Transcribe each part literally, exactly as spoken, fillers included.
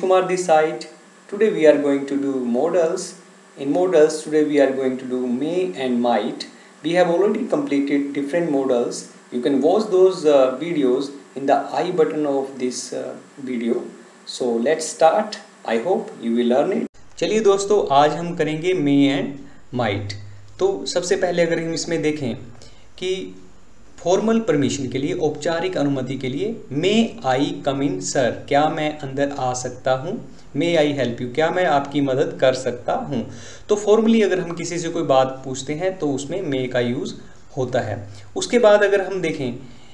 Kumar this side. Today we are going to do modals. In modals today we are going to do may and might. We have already completed different modals. You can watch those uh, videos in the I button of this uh, video. So let's start. I hope you will learn it. चलिए दोस्तों, आज हम करेंगे may and might. तो सबसे पहले अगर हम इसमें देखें कि फॉर्मल परमिशन के लिए, औपचारिक अनुमति के लिए, मे आई कम इन सर, क्या मैं अंदर आ सकता हूँ, मे आई हेल्प यू, क्या मैं आपकी मदद कर सकता हूँ। तो फॉर्मली अगर हम किसी से कोई बात पूछते हैं तो उसमें मे का यूज़ होता है। उसके बाद अगर हम देखें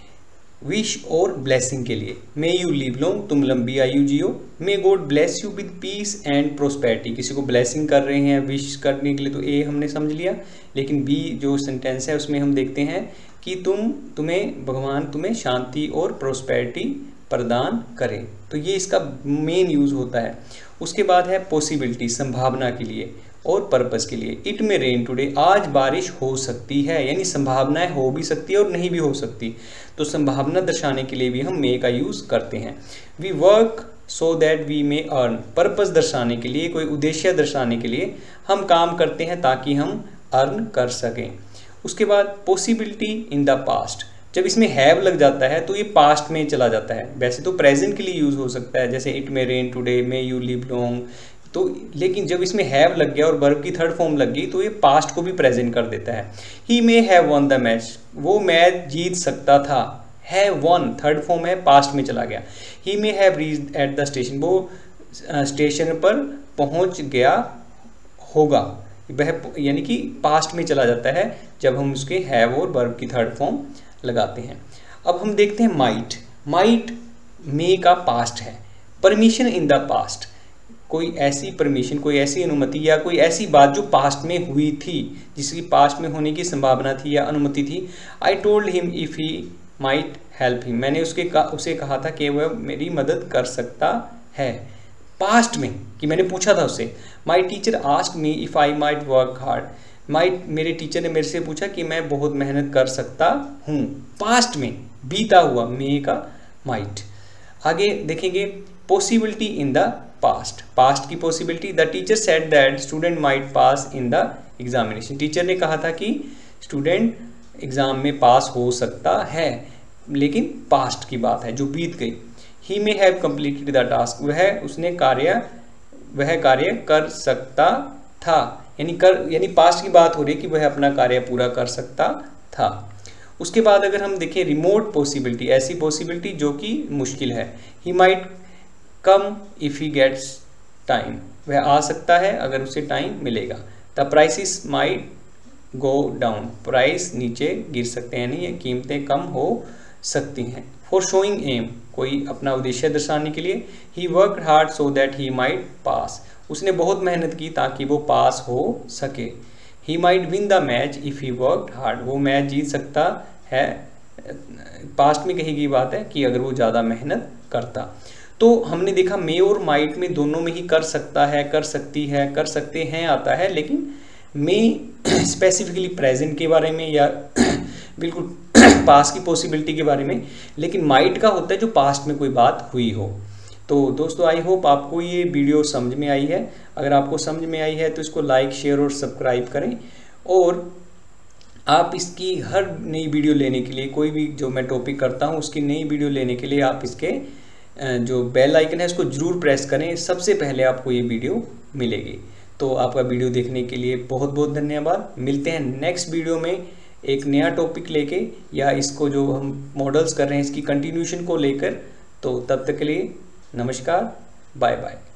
विश और ब्लेसिंग के लिए, मे यू लिव लॉन्ग, तुम लंबी आयु जियो, may God bless you with peace and prosperity, किसी को ब्लेसिंग कर रहे हैं विश करने के लिए, तो ए हमने समझ लिया। लेकिन बी जो सेंटेंस है उसमें हम देखते हैं कि तुम तुम्हें भगवान तुम्हें शांति और प्रोस्पेरिटी प्रदान करें, तो ये इसका मेन यूज़ होता है। उसके बाद है पॉसिबिलिटी, संभावना के लिए और पर्पस के लिए। इट में रेन टुडे, आज बारिश हो सकती है, यानी संभावनाएं हो भी सकती है और नहीं भी हो सकती, तो संभावना दर्शाने के लिए भी हम मे का यूज़ करते हैं। We work so that we may earn, purpose दर्शाने के लिए, कोई उद्देश्य दर्शाने के लिए हम काम करते हैं ताकि हम अर्न कर सकें। उसके बाद पॉसिबिलिटी इन द पास्ट, जब इसमें हैव लग जाता है तो ये पास्ट में चला जाता है। वैसे तो प्रेजेंट के लिए यूज़ हो सकता है, जैसे it may rain today, may you live long, तो लेकिन जब इसमें हैव लग गया और वर्ब की थर्ड फॉर्म लग गई तो ये पास्ट को भी प्रेजेंट कर देता है। He may have won the match, वो मैच जीत सकता था, हैव वन थर्ड फॉर्म है, पास्ट में चला गया। He may have reached at the station, वो स्टेशन पर पहुंच गया होगा, वह यानी कि पास्ट में चला जाता है जब हम उसके हैव और वर्ब की थर्ड फॉर्म लगाते हैं। अब हम देखते हैं माइट। माइट मे का पास्ट है। परमिशन इन द पास्ट, कोई ऐसी परमिशन, कोई ऐसी अनुमति या कोई ऐसी बात जो पास्ट में हुई थी, जिसकी पास्ट में होने की संभावना थी या अनुमति थी। I told him if he might help him, मैंने उसके का, उसे कहा था कि वह मेरी मदद कर सकता है, पास्ट में, कि मैंने पूछा था उससे। My teacher asked me if I might work hard, might मेरे टीचर ने मेरे से पूछा कि मैं बहुत मेहनत कर सकता हूँ, पास्ट में बीता हुआ मे का माइट। आगे देखेंगे possibility in the past, past की possibility. The teacher said that student might pass in the examination, teacher ने कहा था कि स्टूडेंट एग्जाम में पास हो सकता है, लेकिन पास्ट की बात है जो बीत गई। He may have completed the task, वह उसने कार्य वह कार्य कर सकता था, यानी कर यानी पास्ट की बात हो रही है कि वह अपना कार्य पूरा कर सकता था। उसके बाद अगर हम देखें रिमोट पॉसिबिलिटी, ऐसी पॉसिबिलिटी जो कि मुश्किल है। He might come if he gets time, वह आ सकता है अगर उसे टाइम मिलेगा। The prices might go down, price नीचे गिर सकते हैं, यानी कीमतें कम हो सकती हैं। फॉर शोइंग एम, कोई अपना उद्देश्य दर्शाने के लिए। He worked hard so that he might pass, उसने बहुत मेहनत की ताकि वो पास हो सके। He might win the match if he worked hard, वो मैच जीत सकता है, पास्ट में कही गई बात है कि अगर वो ज़्यादा मेहनत करता। तो हमने देखा मे और माइट में दोनों में ही कर सकता है, कर सकती है, कर सकते हैं आता है, लेकिन मे स्पेसिफिकली प्रेजेंट के बारे में या बिल्कुल पास्ट की पॉसिबिलिटी के बारे में, लेकिन माइट का होता है जो पास्ट में कोई बात हुई हो। तो दोस्तों आई होप आपको ये वीडियो समझ में आई है। अगर आपको समझ में आई है तो इसको लाइक, शेयर और सब्सक्राइब करें, और आप इसकी हर नई वीडियो लेने के लिए, कोई भी जो मैं टॉपिक करता हूँ उसकी नई वीडियो लेने के लिए आप इसके जो बेल आइकन है इसको ज़रूर प्रेस करें, सबसे पहले आपको ये वीडियो मिलेगी। तो आपका वीडियो देखने के लिए बहुत बहुत धन्यवाद। मिलते हैं नेक्स्ट वीडियो में एक नया टॉपिक लेके, या इसको जो हम मॉडल्स कर रहे हैं इसकी कंटिन्यूशन को लेकर। तो तब तक के लिए नमस्कार, बाय बाय।